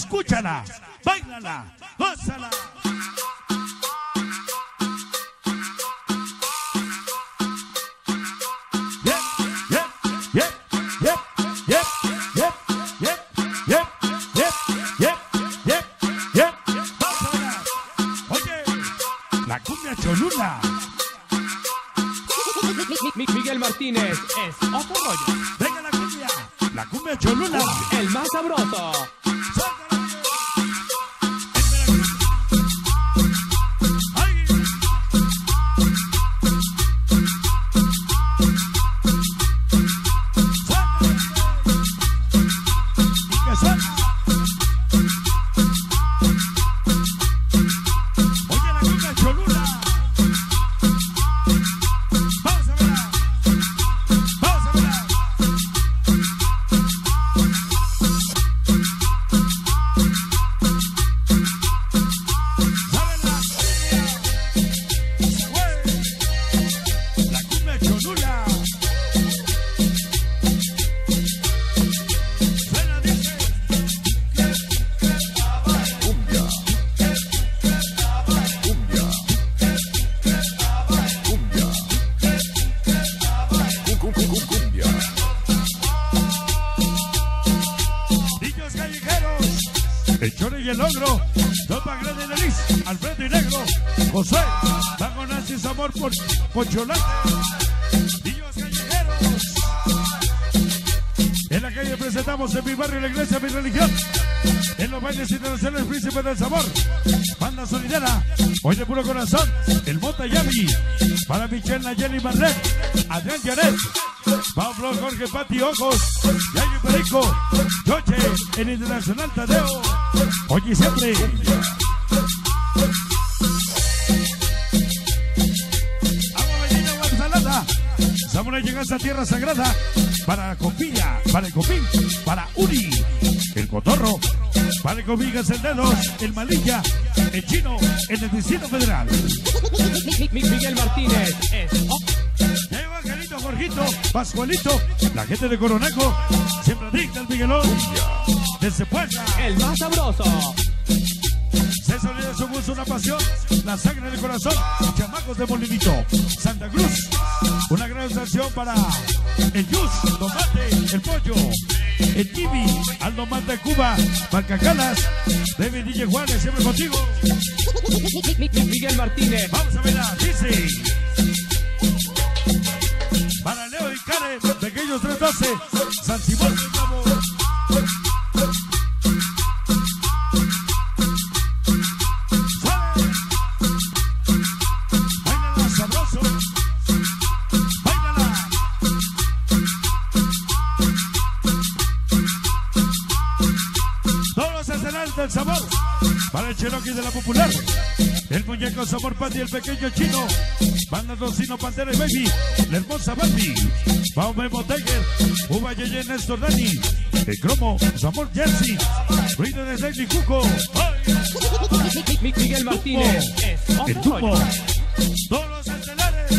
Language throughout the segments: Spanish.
escúchala, báilala, gózala. La cumbia Cholula. Miguel Martínez es otro rollo. Venga la cumbia Cholula. El más sabroso. El Chore y el Ogro, Topa Grande Nariz, Alfredo y Negro, José, Bajo Nazis, amor por Pocholate, niños callejeros. En la calle presentamos en mi barrio, la iglesia, mi religión. En los bailes internacionales, príncipe del sabor. Banda solidera, hoy de puro corazón, el Mota Yavi. Para Michelle, Nayeli, Marlet, Adrián Janet, Pablo, Jorge, Pati, Ojos, Yayo Perico, Choche, el Internacional Tadeo. Hoy y siempre. Agua bendita, agua ensalada. Samurai llega a esta tierra sagrada. Para Copilla, para el Copín, para Uri, el Cotorro, para el Comigas, el Dedos, el Malilla, el Chino, en el Distrito Federal. Miguel Martínez es... Ya llegó Angelito, Jorgito, Pascualito, la gente de Coronaco, siempre adicta al Miguelón, desde Puebla. El más sabroso. César de su gusto, una pasión, la sangre del corazón, chamacos de Molinito, Santa Cruz, una gran sanción para el Yus, Tomate, el Pollo, el Kiwi, Aldo Mata de Cuba, Marcacalas, David DJ Juárez, siempre contigo. Miguel Martínez. Vamos a verla, dice. Para Leo y Karen, pequeños 312, San Simón del Cabo. Báilala sabroso, báilala. Todos los escenarios del sabor. Para el Cherokee de la Popular, el muñeco Sabor Pati, el pequeño Chino, Banda Tocino, Pantera y Baby, la hermosa Bambi, Pau Memo Tiger, Uva Yeye, Néstor Dani, el Cromo, Sabor Jersey, Ruido de Daily Cuco, Miguel Martínez es el otro Tupo, rollo. todos los estelares.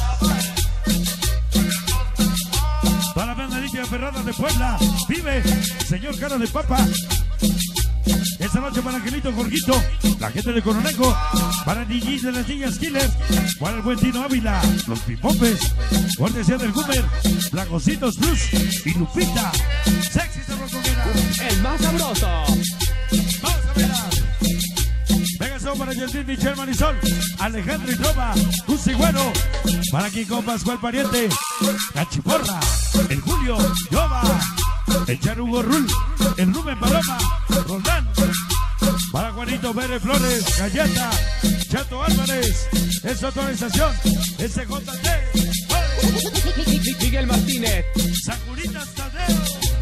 Para la banda limpia Ferrada de Puebla, vive señor Cara de Papa. Esta noche para Angelito, Jorgito, la gente de Coroneco, para Niñiz de las Niñas Killer, para el buen Tino Ávila, los Pipopes, cortesía del Gumer, Blacositos Plus y Lupita, Sexy Rocoguera. El más sabroso. Vamos a verla. Venga, son para Yeltsin, Michelle Marisol, Alejandro y Trova, un cigüero, para Kiko Pascual Pariente, la Chiporra, el Julio, Yoba, el Charugo Rul, el Rubén Paloma, Roldán, para Juanito Pérez Flores, Galleta, Chato Álvarez, es autorización, SJT, Miguel Martínez. Sacuritas Tadeo.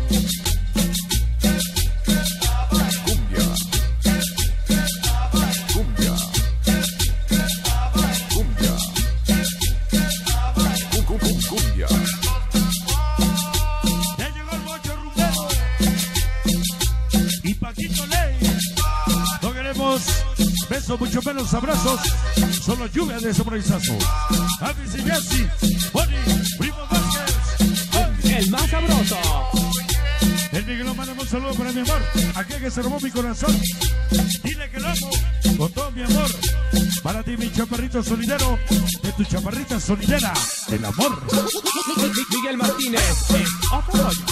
Ya llegó el Bocho Rumbero y Paquito Ley. No queremos besos, mucho menos abrazos, solo lluvia de sobrevisazo. Avis y Jessy, Bonnie, Primo Vázquez, El más sabroso. el El Miguelón, mándame un saludo para mi amor, aquel que se robó mi corazón. Dile que lo amo con todo mi amor. Para ti, mi chaparrito sonidero, de tu chaparrita sonidera, el amor. Miguel Martínez es otro rollo.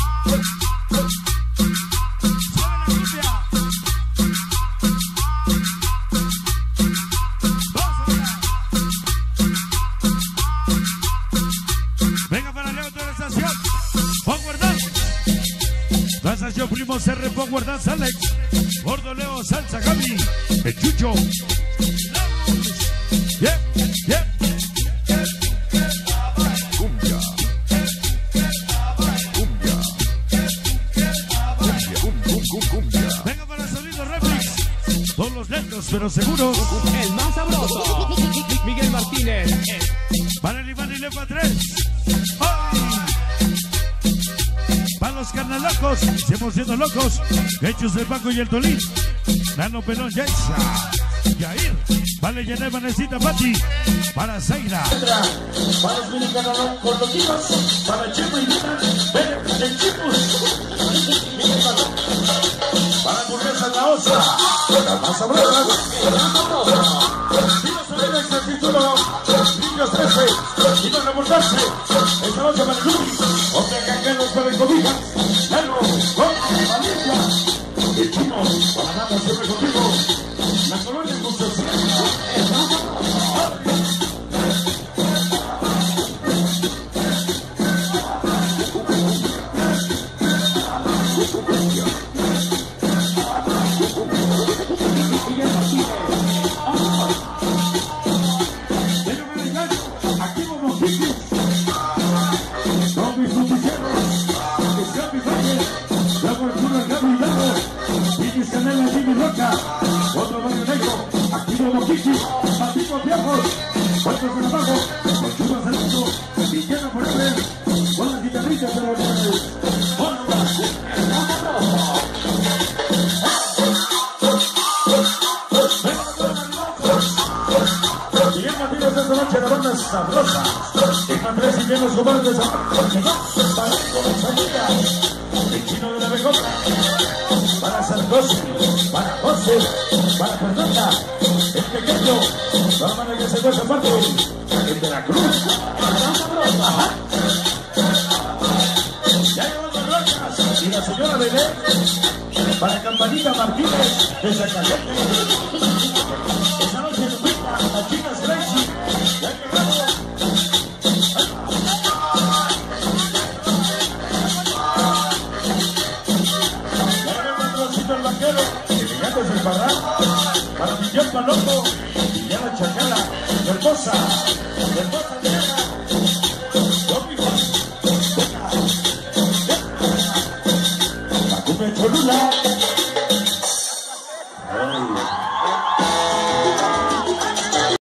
Venga para Leo de la estación. Power Dance. La estación Primo CR Power Dance Alex. Gordo Leo Salsa Gaby. El Chucho. Yep, yep. Cumbia. Cumbia. Cumbia. Venga para Sonido Remix. Todos los lentos pero seguros. El más sabroso. Miguel Martínez es Para el Iván y Lefa 3. ¡Ay! Para los carnalocos, seguimos siendo locos. Hechos del Paco y el Tolín. Nano Pelón Yaisa. Yair. Vale, Yané, Vanecita, Pati. Para Zaira. Para los minicanales cordoquinos, para el Chipo y Lina, ven el Chipus. Para hamburguesa la osa, las más sabrosas. Si no saben el título, niños 13, y no remontarse. Esta noche para el Luis, hombre cancanos para el Cobija, Nervo, con Valencia. El Chino, para nada siempre contigo. La colonia con su otro barrio negro, activo Moquichi, Paticos Viejos, Puertos de Abajo, con Chubas Alonso, Villana Forever, con las guitarritas de los Reyes. Miguel Martínez esta noche la banda sabrosa. Están tres y menos cobardes para el Chino de la Becota. Para Sarkozy, para José, para Fernanda, el pequeño, la hermana que se fue esa parte, el de la Cruz, ya llegó las rocas y la señora Belén, para Campanita Martínez de Zacatete, esa noche en Lupita, las chicas Crazy, ya llegaron. El vaquero, elegantes del Parral, para Miguel Palomo, Villana Chacala, Hermosa Vieja, Domingo, Macume Cholula.